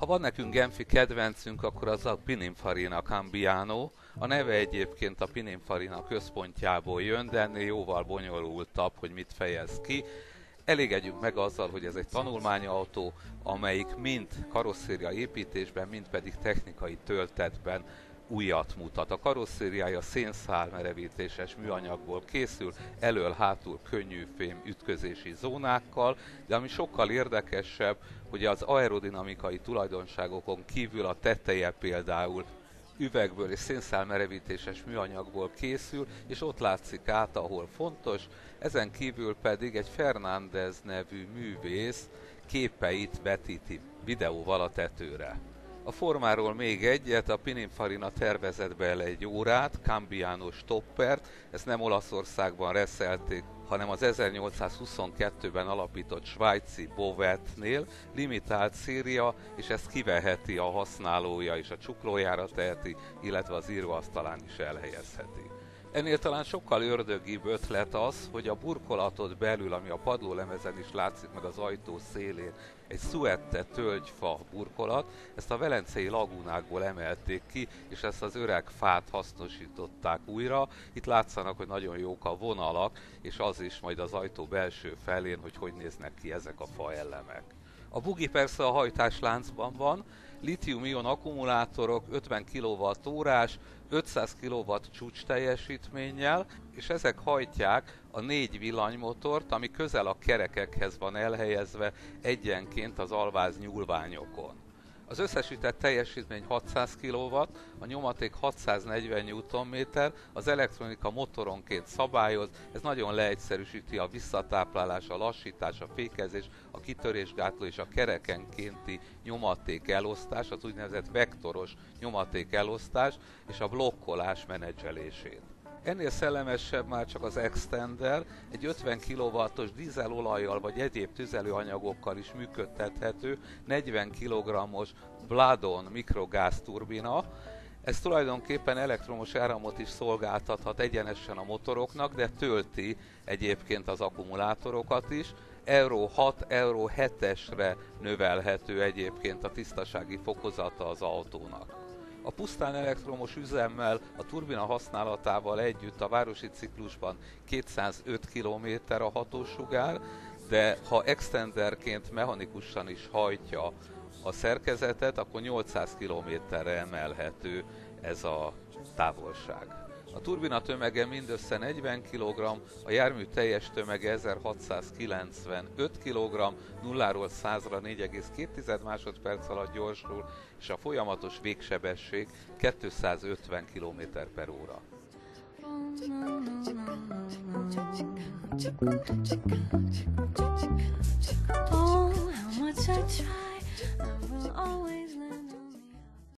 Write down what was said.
van nekünk genfi kedvencünk, akkor az a Pininfarina Cambiano. A neve egyébként a Pininfarina központjából jön, de ennél jóval bonyolultabb, hogy mit fejez ki. Elégedjünk meg azzal, hogy ez egy tanulmányautó, amelyik mind karosszéria építésben, mind pedig technikai töltetben újat mutat. A karosszériája szénszál merevítéses műanyagból készül, elől-hátul könnyű fém ütközési zónákkal, de ami sokkal érdekesebb, hogy az aerodinamikai tulajdonságokon kívül a teteje például üvegből és szénszál merevítéses műanyagból készül, és ott látszik át, ahol fontos, ezen kívül pedig egy Fernández nevű művész képeit vetíti videóval a tetőre. A formáról még egyet, a Pininfarina tervezett bele egy órát, Cambiano stoppert, ezt nem Olaszországban reszelték, hanem az 1822-ben alapított svájci Bovetnél, limitált széria, és ezt kiveheti a használója és a csuklójára teheti, illetve az íróasztalán is elhelyezheti. Ennél talán sokkal ördögibb ötlet az, hogy a burkolatot belül, ami a padlólemezen is látszik meg az ajtó szélén, egy szuette tölgyfa burkolat, ezt a velencei lagúnákból emelték ki, és ezt az öreg fát hasznosították újra. Itt látszanak, hogy nagyon jók a vonalak, és az is majd az ajtó belső felén, hogy néznek ki ezek a faelemek. A bugi persze a hajtásláncban van, litium-ion akkumulátorok 50 kWh, 500 kW csúcs teljesítménnyel, és ezek hajtják a 4 villanymotort, ami közel a kerekekhez van elhelyezve egyenként az alváz nyúlványokon. Az összesített teljesítmény 600 kW, a nyomaték 640 Nm, az elektronika motoronként szabályoz, ez nagyon leegyszerűsíti a visszatáplálás, a lassítás, a fékezés, a kitörésgátló és a kerekenkénti nyomaték elosztás, az úgynevezett vektoros nyomaték elosztás és a blokkolás menedzselését. Ennél szellemesebb már csak az extender, egy 50 kW-os dízelolajjal vagy egyéb tüzelőanyagokkal is működtethető 40 kg-os Bladon mikrogázturbina. Ez tulajdonképpen elektromos áramot is szolgáltathat egyenesen a motoroknak, de tölti egyébként az akkumulátorokat is. Euro 6, Euro 7-esre növelhető egyébként a tisztasági fokozata az autónak. A pusztán elektromos üzemmel, a turbina használatával együtt a városi ciklusban 205 km a hatósugár, de ha extenderként mechanikusan is hajtja a szerkezetet, akkor 800 km-re emelhető ez a távolság. A turbina tömege mindössze 40 kg, a jármű teljes tömege 1695 kg, 0-ról 100-ra 4,2 másodperc alatt gyorsul, és a folyamatos végsebesség 250 km/h. Oh, how much I try, I will always